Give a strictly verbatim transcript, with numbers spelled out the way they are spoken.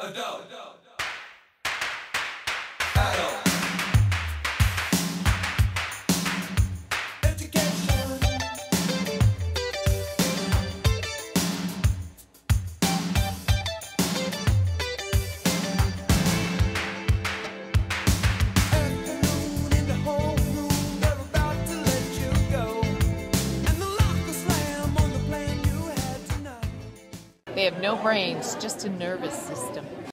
adult, adult. Education. Afternoon in the homeroom, they're about to let you go, and the lock will slam on the plan you had tonight. They have no brains, just a nervous system.